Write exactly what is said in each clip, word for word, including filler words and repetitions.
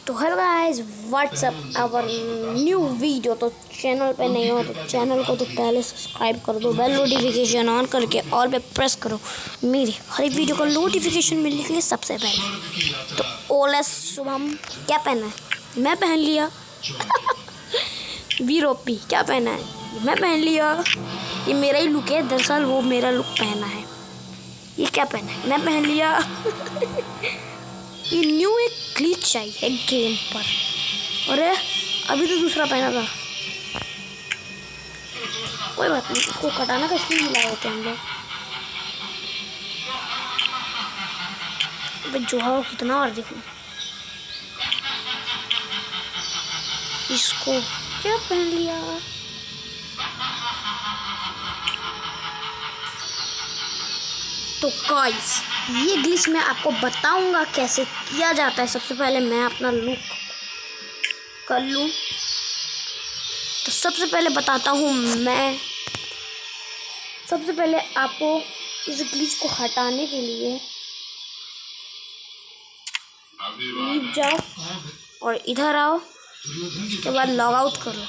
तो hello guys, what's up our new video. तो channel पे नहीं हो तो चैनल को तो पहले सब्सक्राइब कर दो, बेल नोटिफिकेशन ऑन करके ऑल पे प्रेस करो मेरी हर एक वीडियो का नोटिफिकेशन मिलने के लिए सबसे पहले। तो ओले शुभम क्या पहना है? मैं पहन लिया। वीरोपी क्या पहना है? मैं पहन लिया। ये मेरा ही लुक है, दरअसल वो मेरा लुक पहना है। ये क्या पहना है? मैं पहन लिया। ये न्यू एक ग्लिच आई है गेम पर। अरे अभी तो दूसरा पहना था। कोई बात नहीं, इसको कटाना का स्किन मिला होते हम लोग। अबे जो है कितना और देखो। इसको क्या पहन लिया? तो गाइस, ये ग्लिच मैं आपको बताऊंगा कैसे किया जाता है। सबसे पहले मैं अपना लुक कर लूँ। तो सबसे पहले बताता हूँ मैं। सबसे पहले आपको इस ग्लिच को हटाने के लिए जाओ और इधर आओ। उसके बाद लॉग आउट करो।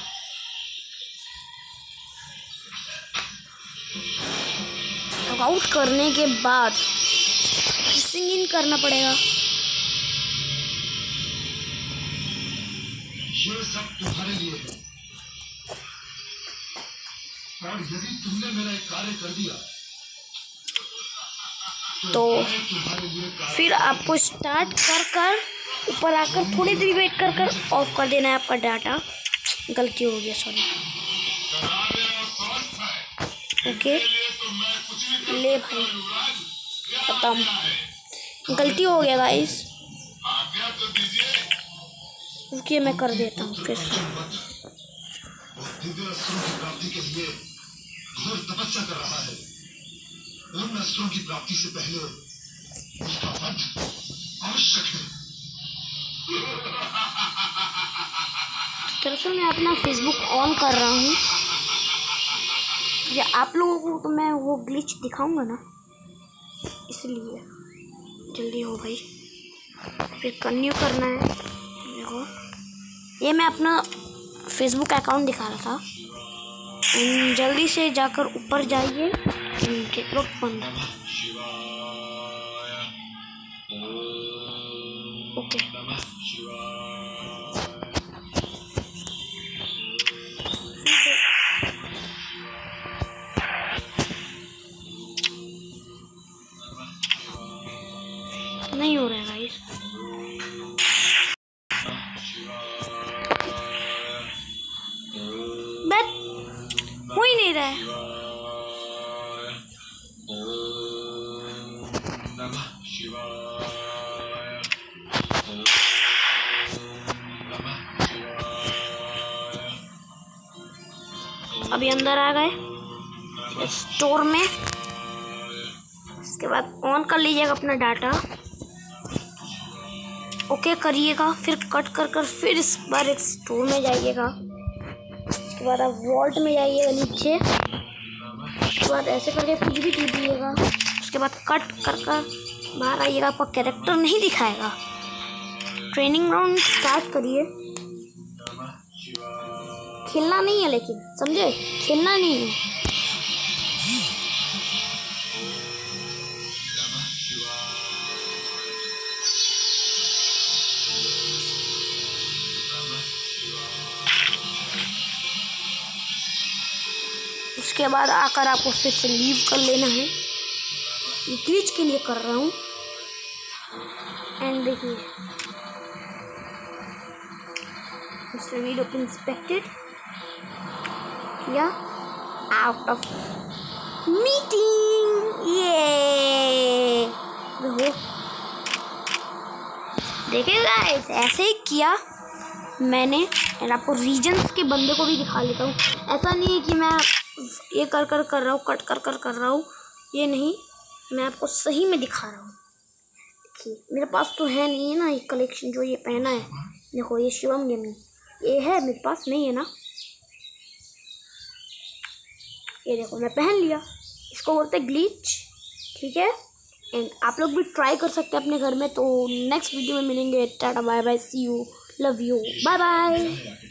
लॉग आउट करने के बाद सिंग इन करना पड़ेगा। ये सब तुम्हारे लिए है और यदि तुमने मेरा एक कार्य कर दिया तो फिर आपको स्टार्ट कर कर ऊपर आकर थोड़ी देर वेट कर कर ऑफ कर देना है आपका डाटा। गलती हो गया, सॉरी। ओके ले भाई, खत्म। गलती हो गया गाइस, रुकिए मैं कर देता हूँ फिर। प्राप्ति के लिए घोर तपस्या कर रहा है। उन अस्त्रों की प्राप्ति से पहले उसका वध आवश्यक है। दरअसल मैं अपना फेसबुक ऑन कर रहा हूँ, या आप लोगों को तो मैं वो ग्लिच दिखाऊंगा ना, इसलिए जल्दी हो भाई। फिर कंटिन्यू करना है। देखो ये मैं अपना फेसबुक अकाउंट दिखा रहा था। जल्दी से जाकर ऊपर जाइए। गेटलॉक बंद। ओके नहीं हो रहा है गाइस। बट हो ही नहीं रहा है। अभी अंदर आ गए स्टोर में। इसके बाद ऑन कर लीजिएगा अपना डाटा। ओके करिएगा, फिर कट कर कर फिर इस बार एक स्टोर में जाइएगा। उसके बाद आप वॉल्ट में जाइएगा नीचे। उसके बाद ऐसे करके कुछ भी कीजिएगा। उसके बाद कट कर कर बाहर आइएगा। आपका कैरेक्टर नहीं दिखाएगा। ट्रेनिंग राउंड स्टार्ट करिए। खेलना नहीं है, लेकिन समझे, खेलना नहीं है। उसके बाद आकर आपको फिर से लीव कर लेना है। ये ग्लिच के लिए कर रहा हूँ। एंड देखिए मिस्टर वीडियो इंस्पेक्टेड किया। Out of meeting. ये देखो, देखिए गाइस, ऐसे ही किया मैंने। एंड आपको रीजन्स के बंदे को भी दिखा लेता हूँ। ऐसा नहीं है कि मैं ये कर कर कर रहा हूँ, कट कर कर कर रहा हूँ। ये नहीं, मैं आपको सही में दिखा रहा हूँ। देखिए मेरे पास तो है नहीं है ना ये कलेक्शन जो ये पहना है। देखो ये शिवम गेमिंग ये है, मेरे पास नहीं है ना। ये देखो मैं पहन लिया। इसको बोलते हैं ग्लिच, ठीक है। एंड आप लोग भी ट्राई कर सकते हैं अपने घर में। तो नेक्स्ट वीडियो में मिलेंगे। Tata bye bye, see you. Love you, bye bye.